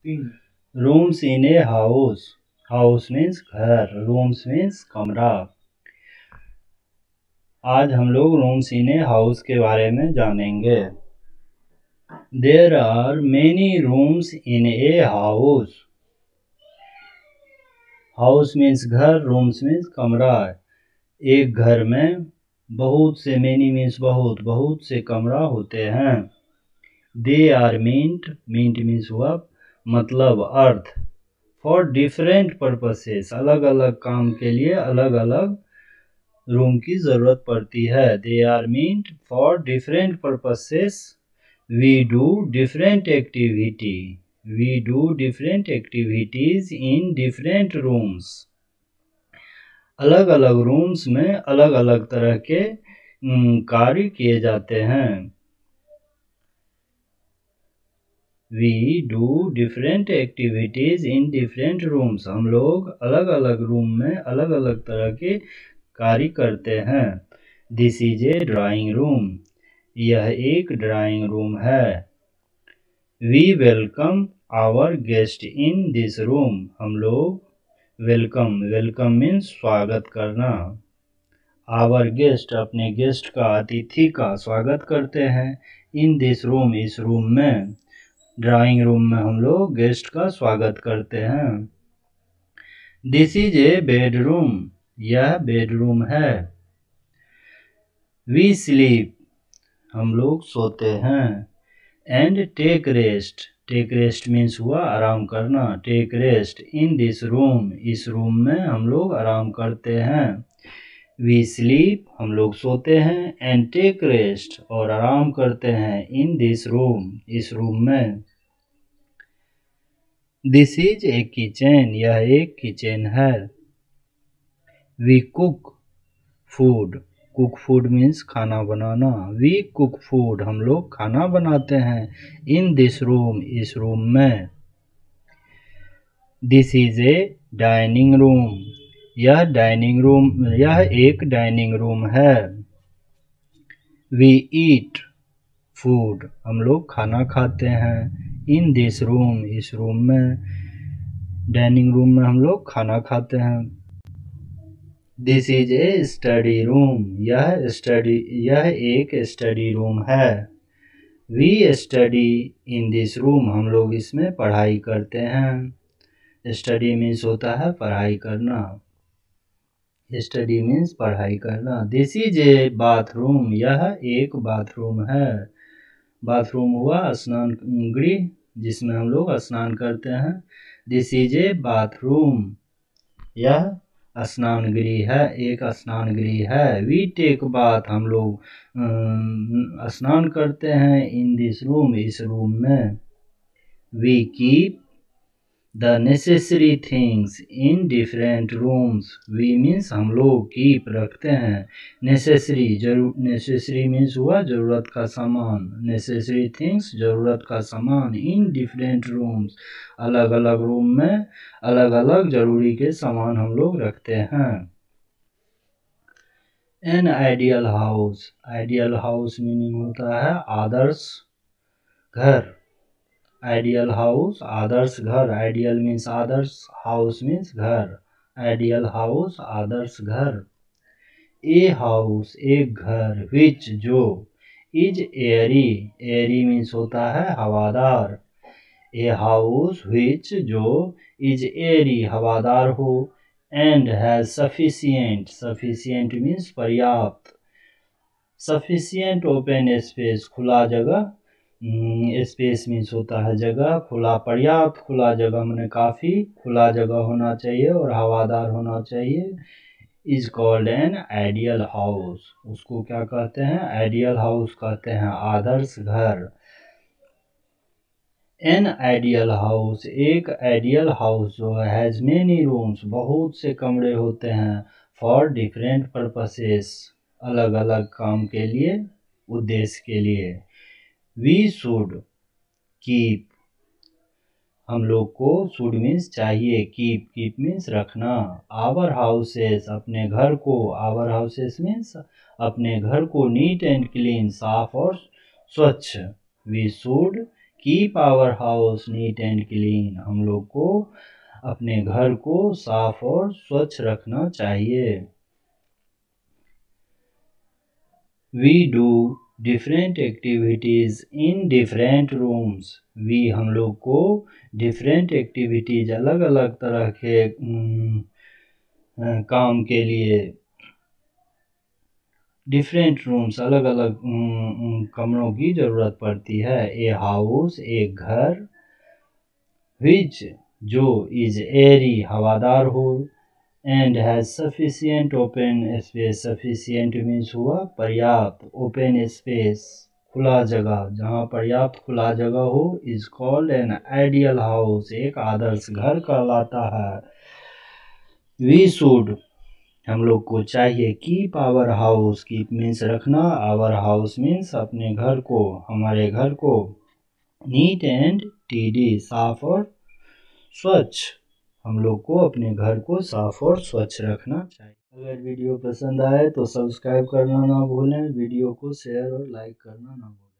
Rooms in a house, house means घर, rooms means कमरा। आज हम लोग रूम्स इन ए हाउस के बारे में जानेंगे। There are many rooms in a house. House means घर, रूम्स मीन्स कमरा। एक घर में बहुत से, मेनी मीन्स बहुत, बहुत से कमरा होते हैं। They are meant, meant means हुआ मतलब अर्थ, फॉर डिफरेंट पर्पसेस, अलग अलग काम के लिए अलग अलग रूम की जरूरत पड़ती है। They are meant for different purposes. We do different activity, we do different activities in different rooms. अलग अलग रूम्स में अलग अलग तरह के कार्य किए जाते हैं। We do different activities in different rooms. हम लोग अलग अलग रूम में अलग अलग तरह के कार्य करते हैं। This is a drawing room. यह एक ड्राइंग रूम है। We welcome our guest in this room. हम लोग वेलकम, वेलकम मीन्स स्वागत करना। Our guest, अपने गेस्ट का, अतिथि का स्वागत करते हैं। In this room, इस रूम में, ड्राइंग रूम में हम लोग गेस्ट का स्वागत करते हैं। दिस इज ए बेडरूम, यह बेडरूम है। वी स्लीप, हम लोग सोते हैं। And take rest, take rest means हुआ आराम करना। Take rest in this room, इस रूम में हम लोग आराम करते हैं। वी स्लीप, हम लोग सोते हैं। एंड टेक रेस्ट, और आराम करते हैं। इन दिस रूम, इस रूम में। दिस इज ए किचन, यह एक किचन है। We cook food, cook food means खाना बनाना। वी कुक फूड, हम लोग खाना बनाते हैं। इन दिस रूम, इस रूम में। This is a dining room, यह डाइनिंग रूम, यह एक डाइनिंग रूम है। वी ईट फूड, हम लोग खाना खाते हैं। इन दिस रूम, इस रूम में, डाइनिंग रूम में हम लोग खाना खाते हैं। This is a study room, यह एक स्टडी रूम है। We study in this room, हम लोग इसमें पढ़ाई करते हैं। स्टडी मीन्स होता है पढ़ाई करना। स्टडी मीन्स पढ़ाई करना। दिस इज ए बाथरूम, यह एक बाथरूम है। बाथरूम हुआ स्नान गृह, जिसमें हम लोग स्नान करते हैं। दिस इज ए बाथरूम, यह स्नान गृह है, एक स्नान गृह है। वी टेक बाथ, हम लोग स्नान करते हैं। इन दिस रूम, इस रूम में। We keep the necessary things in different rooms. We means हम लोग, कीप रखते हैं। नेसेसरी, नेसेसरी मीन्स हुआ जरूरत का सामान। नेसेसरी थिंग्स, जरूरत का सामान। इन डिफरेंट रूम्स, अलग अलग रूम में अलग अलग जरूरी के सामान हम लोग रखते हैं। An ideal house, ideal house meaning होता है आदर्श घर। आइडियल हाउस, आदर्श घर। आइडियल मीन्स आदर्श, हाउस मीन्स घर। आइडियल हाउस, आदर्श घर। ए हाउस, एक घर। विच, जो। इज एयरी, एयरी मीन्स होता है हवादार। ए हाउस विच, जो। इज एयरी, हवादार हो। And has sufficient, sufficient means पर्याप्त। सफिशिएंट ओपन स्पेस, खुला जगह। स्पेस मीन्स होता है जगह। खुला, पर्याप्त खुला जगह मैंने काफ़ी खुला जगह होना चाहिए और हवादार होना चाहिए। Is called an ideal house, उसको क्या कहते हैं? आइडियल हाउस कहते हैं, आदर्श घर। एन आइडियल हाउस, एक आइडियल हाउस जो है, हैज मेनी रूम्स, बहुत से कमरे होते हैं। फॉर डिफरेंट पर्पसेस, अलग अलग काम के लिए, उद्देश्य के लिए। वी शुड कीप, हम लोग को, शुड मीन्स चाहिए, कीप, कीप मीन्स रखना। आवर हाउसेस, अपने घर को, आवर हाउसेस मीन्स अपने घर को, नीट एंड क्लीन, साफ और स्वच्छ। We should keep our house neat and clean, हम लोग को अपने घर को साफ और स्वच्छ रखना चाहिए। We do different activities in different rooms, we हम लोग को डिफरेंट एक्टिविटीज अलग अलग तरह के काम के लिए डिफरेंट रूम्स अलग अलग कमरों की ज़रूरत पड़ती है। ए हाउस एक घर, विच जो इज एरी हवादार हो, and has sufficient open space, sufficient means हुआ पर्याप्त, ओपन स्पेस खुला जगह, जहाँ पर्याप्त खुला जगह हो, is called an ideal house एक आदर्श घर कहलाता है। वी शुड हम लोग को चाहिए keep our house, keep means रखना, आवर हाउस मीन्स अपने घर को, हमारे घर को, नीट एंड टीडी साफ और स्वच्छ, हम लोग को अपने घर को साफ और स्वच्छ रखना चाहिए। अगर वीडियो पसंद आए तो सब्सक्राइब करना ना भूलें, वीडियो को शेयर और लाइक करना ना भूलें।